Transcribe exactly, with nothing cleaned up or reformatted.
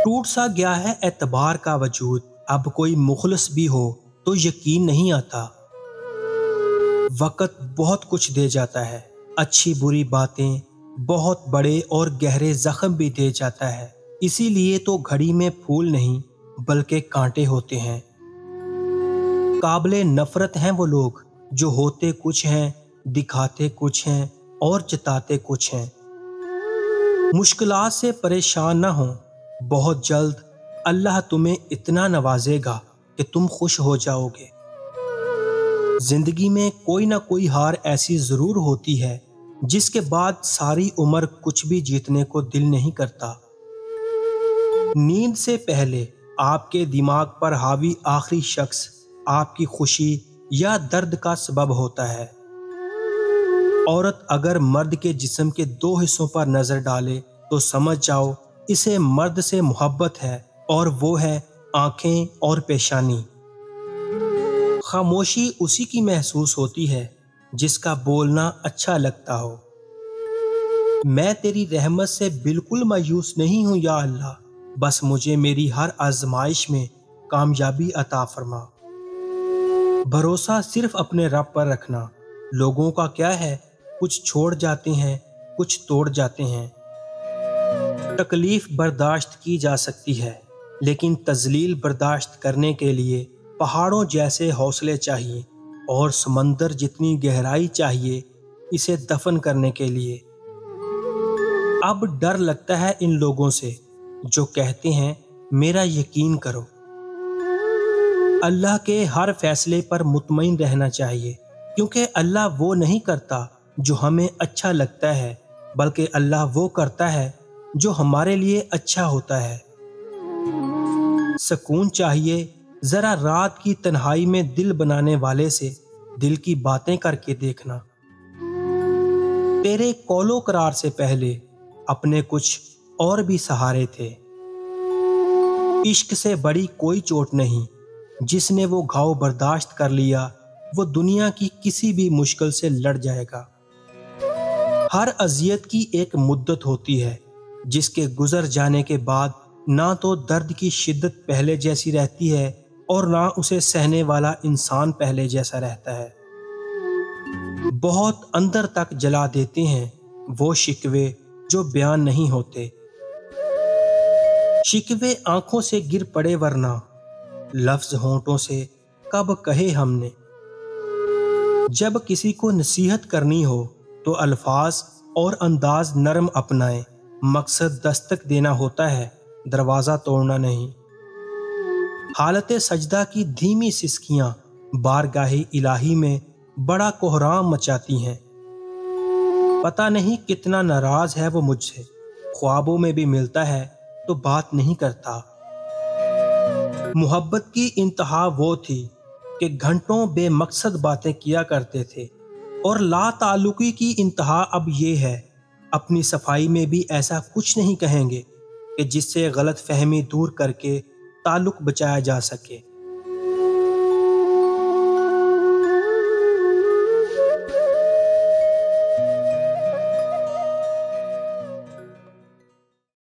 ٹوٹ سا گیا ہے اعتبار کا وجود، اب کوئی مخلص بھی ہو تو یقین نہیں آتا۔ وقت بہت کچھ دے جاتا ہے، اچھی بری باتیں، بہت بڑے اور گہرے زخم بھی دے جاتا ہے، اسی لیے تو گھڑی میں پھول نہیں بلکہ کانٹے ہوتے ہیں۔ قابل نفرت ہیں وہ لوگ جو ہوتے کچھ ہیں، دکھاتے کچھ ہیں اور جتاتے کچھ ہیں۔ مشکلات سے پریشان نہ ہوں، بہت جلد اللہ تمہیں اتنا نوازے گا کہ تم خوش ہو جاؤ گے۔ زندگی میں کوئی نہ کوئی ہار ایسی ضرور ہوتی ہے جس کے بعد ساری عمر کچھ بھی جیتنے کو دل نہیں کرتا۔ نیند سے پہلے آپ کے دماغ پر حاوی آخری شخص آپ کی خوشی یا درد کا سبب ہوتا ہے۔ عورت اگر مرد کے جسم کے دو حصوں پر نظر ڈالے تو سمجھ جاؤ اسے مرد سے محبت ہے، اور وہ ہے آنکھیں اور پیشانی۔ خاموشی اسی کی محسوس ہوتی ہے جس کا بولنا اچھا لگتا ہو۔ میں تیری رحمت سے بالکل مایوس نہیں ہوں یا اللہ، بس مجھے میری ہر آزمائش میں کامیابی عطا فرما۔ بھروسہ صرف اپنے رب پر رکھنا۔ لوگوں کا کیا ہے، کچھ چھوڑ جاتے ہیں، کچھ توڑ جاتے ہیں۔ تکلیف برداشت کی جا سکتی ہے، لیکن تذلیل برداشت کرنے کے لیے پہاڑوں جیسے حوصلے چاہیے اور سمندر جتنی گہرائی چاہیے اسے دفن کرنے کے لیے۔ اب ڈر لگتا ہے ان لوگوں سے جو کہتے ہیں میرا یقین کرو۔ اللہ کے ہر فیصلے پر مطمئن رہنا چاہیے، کیونکہ اللہ وہ نہیں کرتا جو ہمیں اچھا لگتا ہے، بلکہ اللہ وہ کرتا ہے جو ہمارے لیے اچھا ہوتا ہے۔ سکون چاہیے، ذرا رات کی تنہائی میں دل بنانے والے سے دل کی باتیں کر کے دیکھنا۔ تیرے قول و قرار سے پہلے اپنے کچھ اور بھی سہارے تھے۔ عشق سے بڑی کوئی چوٹ نہیں، جس نے وہ گھاؤ برداشت کر لیا وہ دنیا کی کسی بھی مشکل سے لڑ جائے گا۔ ہر اذیت کی ایک مدت ہوتی ہے جس کے گزر جانے کے بعد نہ تو درد کی شدت پہلے جیسی رہتی ہے اور نہ اسے سہنے والا انسان پہلے جیسا رہتا ہے۔ بہت اندر تک جلا دیتے ہیں وہ شکوے جو بیان نہیں ہوتے۔ شکوے آنکھوں سے گر پڑے ورنہ لفظ ہونٹوں سے کب کہے ہم نے۔ جب کسی کو نصیحت کرنی ہو تو الفاظ اور انداز نرم اپنائیں، مقصد دستک دینا ہوتا ہے، دروازہ توڑنا نہیں۔ حالت سجدہ کی دھیمی سسکیاں بارگاہ الہی میں بڑا کوہرام مچاتی ہیں۔ پتہ نہیں کتنا ناراض ہے وہ مجھ سے، خوابوں میں بھی ملتا ہے تو بات نہیں کرتا۔ محبت کی انتہا وہ تھی کہ گھنٹوں بے مقصد باتیں کیا کرتے تھے، اور لا تعلقی کی انتہا اب یہ ہے اپنی صفائی میں بھی ایسا کچھ نہیں کہیں گے کہ جس سے غلط فہمی دور کر کے تعلق بچایا جا سکے۔